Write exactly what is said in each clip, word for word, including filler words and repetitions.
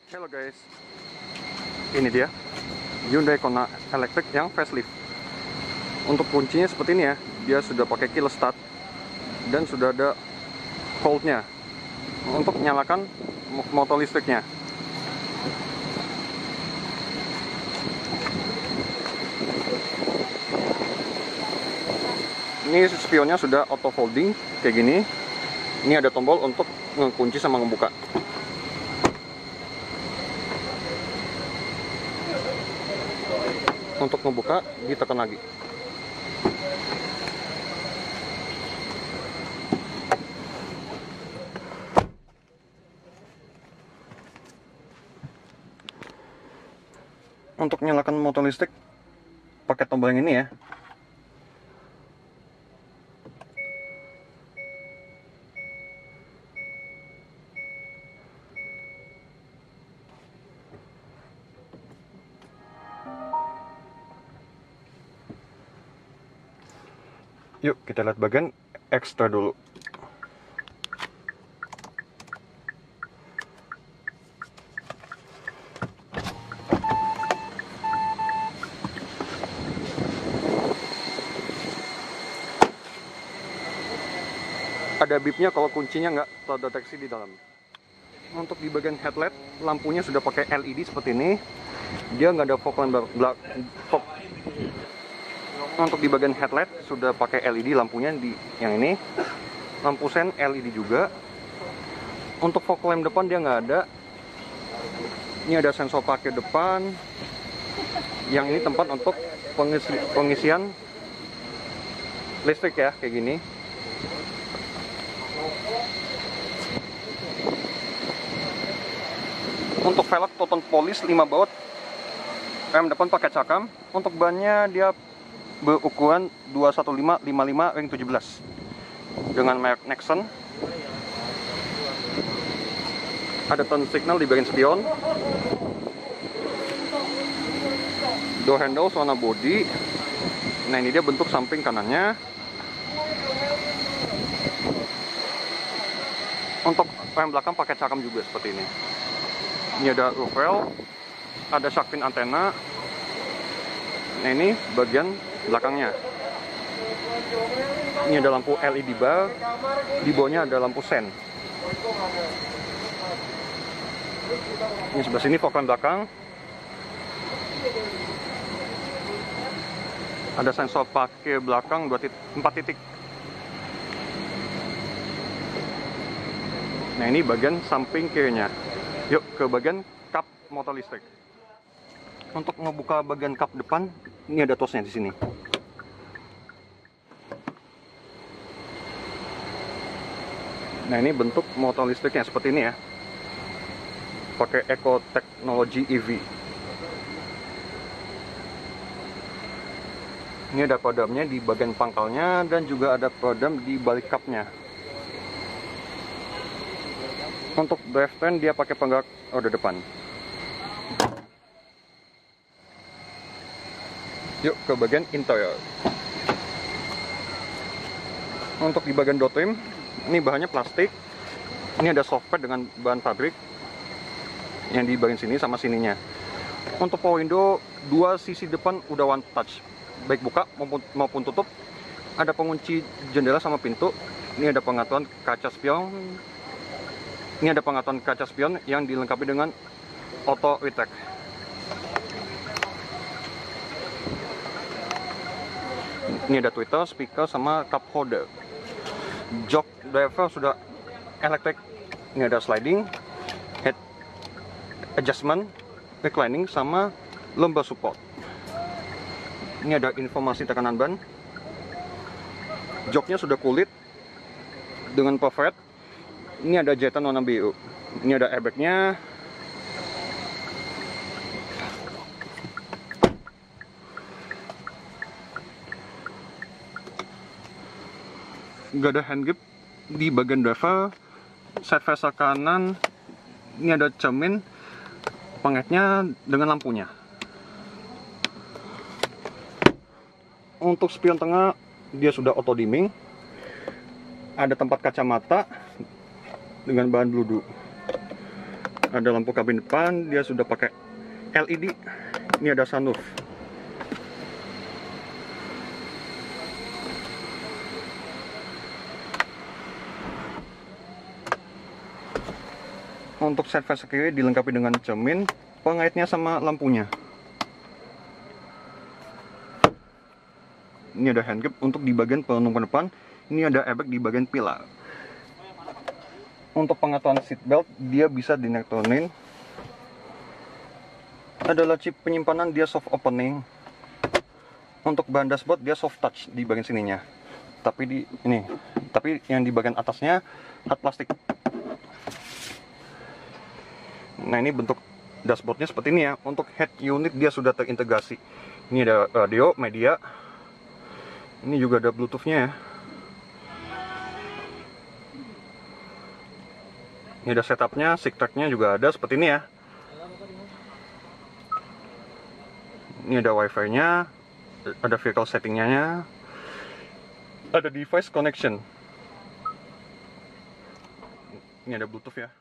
Halo guys, ini dia Hyundai Kona Electric yang facelift. Untuk kuncinya seperti ini ya, dia sudah pakai keyless start dan sudah ada holdnya untuk menyalakan motor listriknya. Ini spionnya sudah auto folding kayak gini. Ini ada tombol untuk mengunci sama membuka. Untuk membuka ditekan lagi. Untuk nyalakan motor listrik pakai tombol yang ini ya. Yuk kita lihat bagian ekstra dulu. Ada bipnya kalau kuncinya nggak terdeteksi di dalam. Untuk di bagian headlight, lampunya sudah pakai L E D seperti ini. Dia nggak ada fog lamp belakang. Untuk di bagian headlight sudah pakai L E D lampunya di yang ini. Lampu sen L E D juga. Untuk fog lamp depan dia nggak ada. Ini ada sensor parkir depan. Yang ini tempat untuk pengisi, pengisian listrik ya, kayak gini. Untuk velg Toton Polish lima baut, rem depan pakai cakram. Untuk bannya dia berukuran dua satu lima lima lima ring tujuh belas dengan merek Nexon. Ada turn signal di bagian spion. Door handle warna body. Nah, ini dia bentuk samping kanannya. Untuk rem belakang pakai cakram juga seperti ini. Ini ada roof rail, ada shark fin antena. Nah, ini bagian belakangnya. Ini ada lampu L E D bar, di bawahnya ada lampu sen. Ini sebelah sini fog lamp belakang. Ada sensor parkir belakang empat titik. Nah, ini bagian samping kirinya. Yuk ke bagian kap motor listrik. Untuk ngebuka bagian kap depan, ini ada tosnya di sini. Nah, ini bentuk motor listriknya seperti ini ya. Pakai Eco Technology E V. Ini ada peredamnya di bagian pangkalnya dan juga ada peredam di balik kapnya. Untuk drivetrain dia pakai penggerak roda depan. Yuk ke bagian interior. Untuk di bagian door trim, ini bahannya plastik. Ini ada soft pad dengan bahan pabrik yang di bagian sini sama sininya. Untuk power window, dua sisi depan udah one touch, baik buka maupun, maupun tutup. Ada pengunci jendela sama pintu. Ini ada pengaturan kaca spion. Ini ada pengaturan kaca spion yang dilengkapi dengan auto retract. Ini ada tweeter, speaker, sama cup holder. Jok driver sudah elektrik. Ini ada sliding, head adjustment, reclining, sama lumbar support. Ini ada informasi tekanan ban. Joknya sudah kulit dengan perfect. Ini ada jahitan warna biru. Ini ada airbagnya. Gak ada hand grip di bagian driver. Side visor kanan. Ini ada cermin pengetnya dengan lampunya. Untuk spion tengah dia sudah auto dimming. Ada tempat kacamata dengan bahan bludu. Ada lampu kabin depan, dia sudah pakai L E D. Ini ada sunroof. Untuk side face kiri dilengkapi dengan cermin, pengaitnya sama lampunya. Ini ada handgap untuk di bagian penumpukan depan. Ini ada airbag di bagian pilar. Untuk pengaturan seatbelt, dia bisa dinektonin. Ada laci penyimpanan, dia soft opening. Untuk bahan dashboard, dia soft touch di bagian sininya. Tapi di ini, tapi yang di bagian atasnya hard plastik. Nah, ini bentuk dashboardnya seperti ini ya. Untuk head unit dia sudah terintegrasi. Ini ada radio, media. Ini juga ada Bluetooth-nya ya. Ini ada setupnya, stick track-nya juga ada seperti ini ya. Ini ada wifi-nya, ada vehicle setting-nya, ada device connection. Ini ada Bluetooth ya.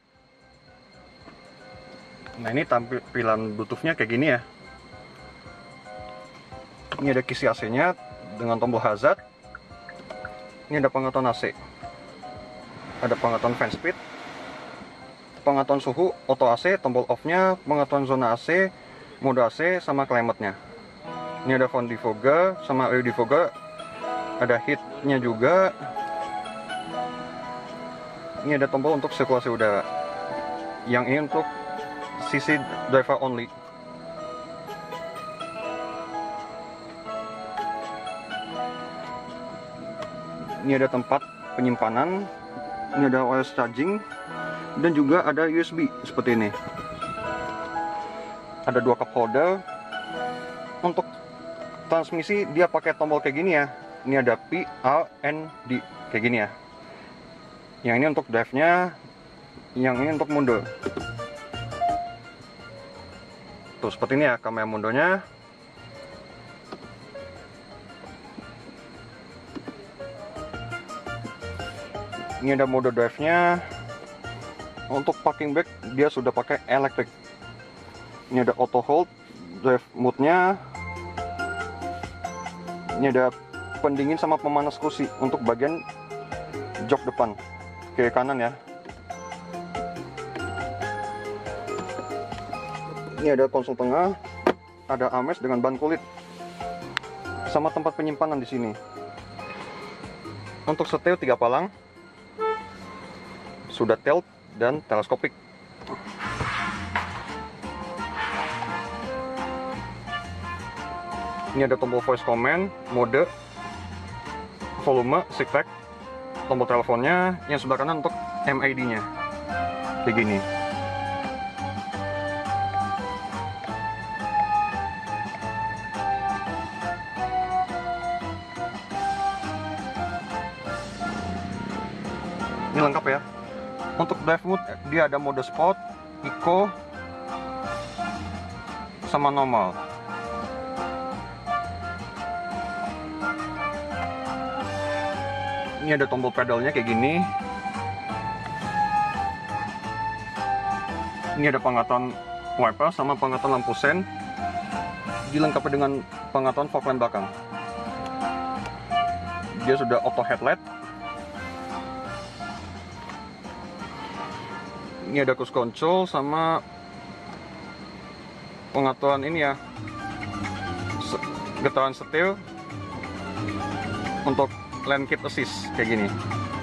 Nah, ini tampilan Bluetooth-nya kayak gini ya. Ini ada kisi A C-nya dengan tombol hazard. Ini ada pengaturan A C. Ada pengaturan fan speed, pengaturan suhu, auto A C, tombol off-nya, pengaturan zona A C, mode A C, sama climate-nya. Ini ada front defogger sama rear defogger. Ada heat-nya juga. Ini ada tombol untuk sirkulasi udara. Yang ini untuk sisi driver only. Ini ada tempat penyimpanan. Ini ada wireless charging. Dan juga ada U S B seperti ini. Ada dua cup holder. Untuk transmisi dia pakai tombol kayak gini ya. Ini ada P, R, N, D kayak gini ya. Yang ini untuk drive-nya, yang ini untuk mundur. Tuh seperti ini ya kamera mundurnya. Ini ada mode drive-nya. Untuk parking brake dia sudah pakai elektrik. Ini ada auto hold, drive mode-nya. Ini ada pendingin sama pemanas kursi untuk bagian jok depan, kiri kanan ya. Ini ada konsol tengah, ada armrest dengan ban kulit, sama tempat penyimpanan di sini. Untuk setir tiga palang, sudah tilt dan teleskopik. Ini ada tombol voice command, mode, volume, stick track, tombol teleponnya. Yang sebelah kanan untuk M I D-nya, kayak gini. Ini lengkap ya. Untuk drive mode dia ada mode sport, eco, sama normal. Ini ada tombol pedalnya kayak gini. Ini ada pengaturan wiper sama pengaturan lampu sen. Dilengkapi dengan pengaturan fog lamp belakang. Dia sudah auto headlight. Ini ada cruise control sama pengaturan ini ya, getaran setir untuk lane keep assist kayak gini.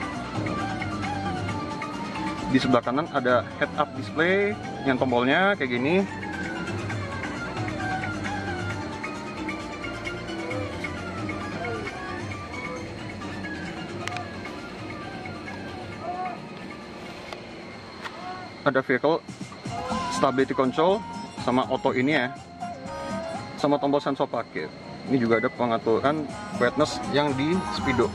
Di sebelah kanan ada head up display yang tombolnya kayak gini. Ada vehicle stability control sama auto ini ya, sama tombol sensor parkir. Ini juga ada pengaturan brightness yang di speedo.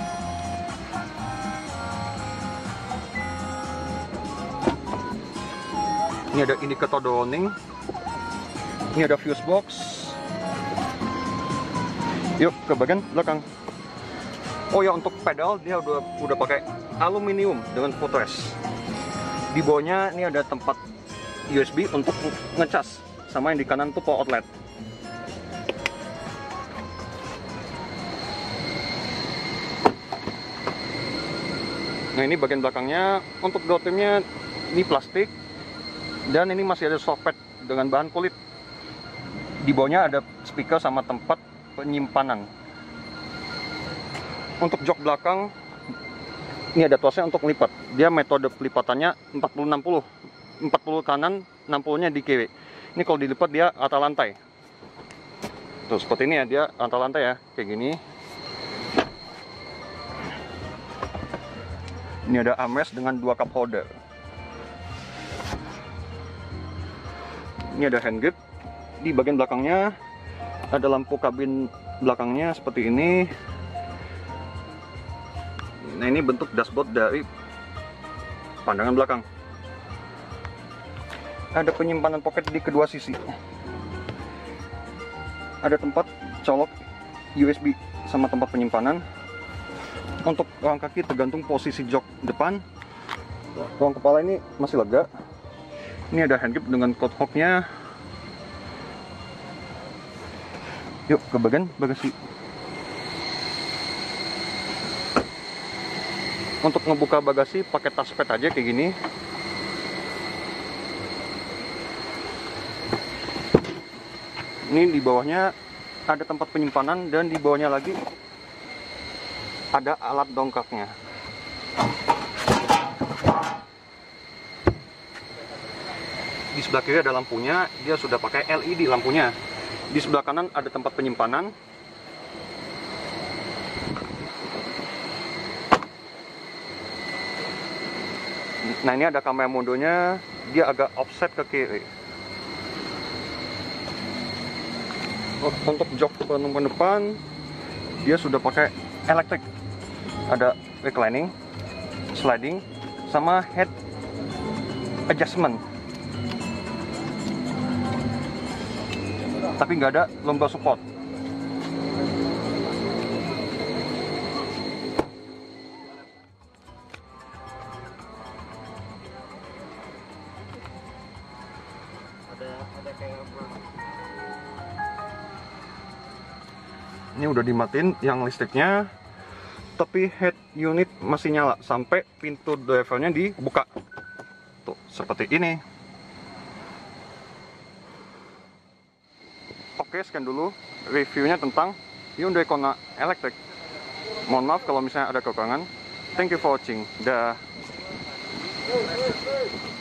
Ini ada indikator warning. Ini ada fuse box. Yuk ke bagian belakang. Oh ya, untuk pedal dia udah udah pakai aluminium dengan footrest. Di bawahnya ini ada tempat U S B untuk ngecas, sama yang di kanan tuh power outlet. Nah, ini bagian belakangnya. Untuk door trimnya ini plastik, dan ini masih ada soft pad dengan bahan kulit. Di bawahnya ada speaker sama tempat penyimpanan. Untuk jok belakang ini ada tuasnya untuk lipat. Dia metode pelipatannya empat puluh enam puluh. empat puluh kanan, enam puluh-nya di kiri. Ini kalau dilipat dia atas lantai. Tuh seperti ini ya, dia atas lantai ya, kayak gini. Ini ada armrest dengan dua cup holder. Ini ada handgrip. Di bagian belakangnya ada lampu kabin belakangnya seperti ini. Nah, ini bentuk dashboard dari pandangan belakang. Ada penyimpanan pocket di kedua sisi. Ada tempat colok U S B sama tempat penyimpanan. Untuk ruang kaki tergantung posisi jok depan. Ruang kepala ini masih lega. Ini ada handgrip dengan coat hooknya. Yuk ke bagian bagasi. Untuk ngebuka bagasi pakai touchpad aja kayak gini. Ini di bawahnya ada tempat penyimpanan, dan di bawahnya lagi ada alat dongkraknya. Di sebelah kiri ada lampunya, dia sudah pakai L E D lampunya. Di sebelah kanan ada tempat penyimpanan. Nah, ini ada kamera modonya, dia agak offset ke kiri. Untuk jok penumpang depan dia sudah pakai elektrik. Ada reclining, sliding, sama head adjustment. Tapi nggak ada lumbar support. Ini udah dimatiin yang listriknya, tapi head unit masih nyala sampai pintu drivernya dibuka. Tuh, seperti ini. Oke, sekian dulu reviewnya tentang Hyundai Kona Electric. Mohon maaf kalau misalnya ada kekurangan. Thank you for watching. Dah.